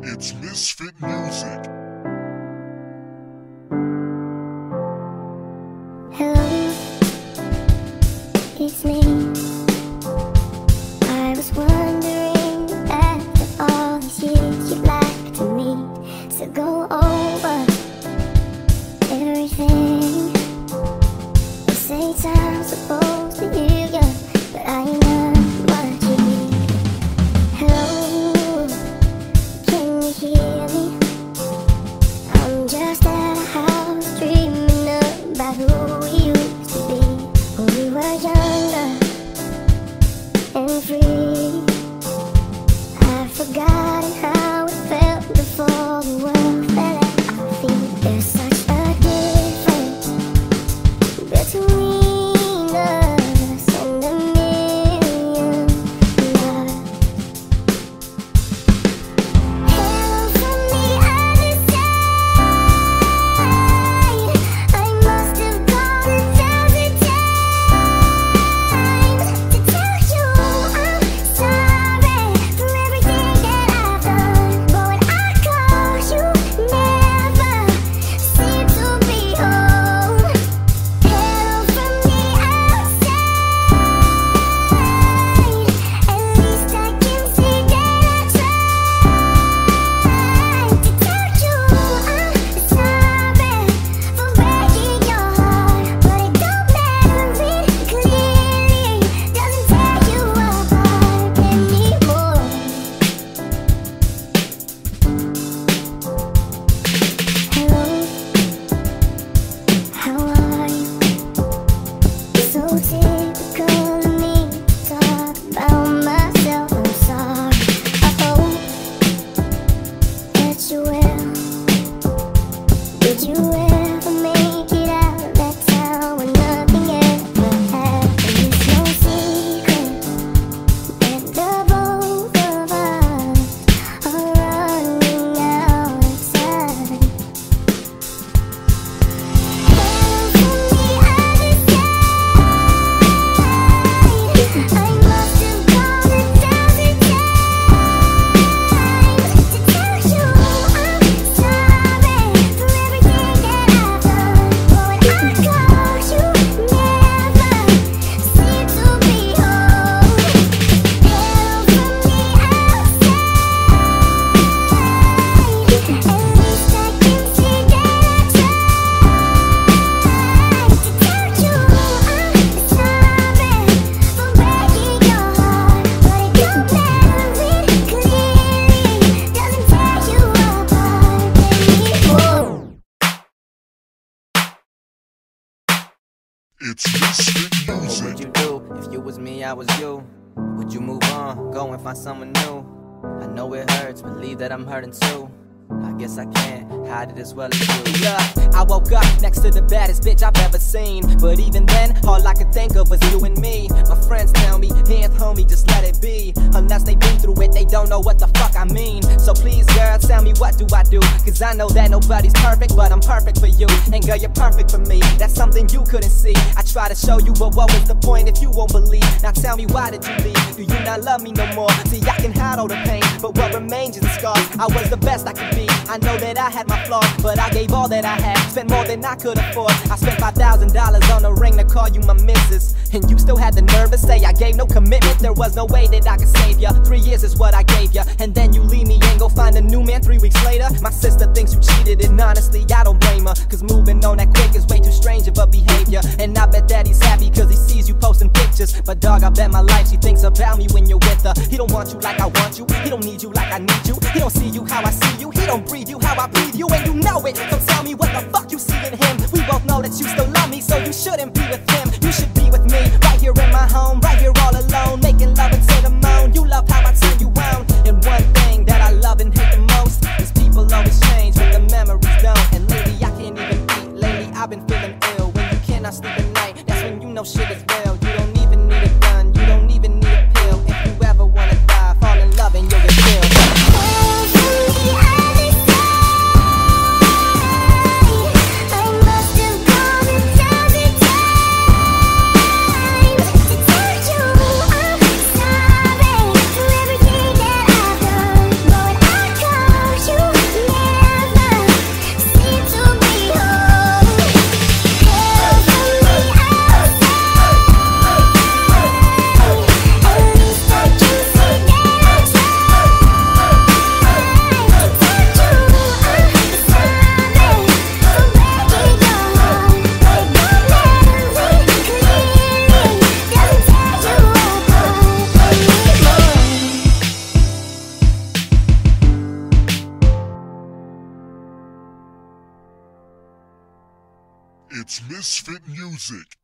It's Myzfit Music. Hello, it's me. I was wondering, after all these years, you'd like to meet, so go over everything. They say time's supposed to heal you, but I ain't none what you need. Hello, can you hear me? I'm just at a house dreaming about who we used to be when we were younger and free. I've forgotten how it felt before the world fell at our feet. There's such a difference between us and a million miles. Hello from the other side. I must have called 1,000 times to tell you I'm sorry for everything that I've done. But when I call, you never seem to be home. Hello from the outside. At least I can see that I tried to tell you I'm sorry for breaking your heart. But it don't matter, it clearly doesn't tear you apart anymore. Hello, how are you? So typical of me to talk about myself. I'm sorry. I hope that you will. Did you ever make it out of that town when nothing ever happened? It's no secret that the both of us are running out of time. Hello from the other side. I must have called 1,000 times to tell you I'm sorry for everything that I've done. But when I call, you never seem to be home. Hello from the outside. At least I can see that I tried to tell you I'm sorry for breaking your heart. But it don't matter, it clearly doesn't tear you apart anymore. It's Myzfit What Music. would you do if you was me, I was you? Would you move on, go and find someone new? I know it hurts, believe that I'm hurting too. I guess I can't hide it as well as you. Look, I woke up next to the baddest bitch I've ever seen. But even then, all I could think of was you and me. My friends tell me, hands homie, just let it be. Unless they've been through it, they don't know what the fuck I mean. So please, girl, tell me what do I do? Cause I know that nobody's perfect, but I'm perfect for you. And girl, you're perfect for me. That's something you couldn't see. I try to show you, but what was the point if you won't believe? Now tell me, why did you leave? Do you not love me no more? See, I can hide all the pain, but what remains is the scars. I was the best I could be. I know that I had my flaws, but I gave all that I had. Spent more than I could afford. I spent $5,000 on a ring to call you my missus. And you still had the nerve to say I gave no commitment. There was no way that I could save ya. 3 years is what I gave ya. And then you leave me and go find a new man 3 weeks later. My sister thinks you cheated, and honestly I don't blame her. Cause moving on that quick is way too strange of a behavior. And I bet that he's happy cause he sees you posting pictures. But dog, I bet my life she thinks about me when you're with her. He don't want you like I want you. He don't need you like I need you. He don't see you how I see you. He don't breathe you how I breathe you, and you know it. So tell me what the fuck you see in him. We both know that you still love me, so you shouldn't be with him. You should be with me, right here in my home, right here all alone, making love until the moon. You love how I turn you on. And one thing that I love and hate the most is people always change, but the memories don't. And lately I can't even eat. Lately I've been feeling ill. When you cannot sleep at night, that's when you know shit is real. You don't even need a gun, you don't even need a pill. If you ever wanna die, fall in love and you'll get killed. Hello from the other side. I must have called 1,000 times to tell you It's Myzfit Music.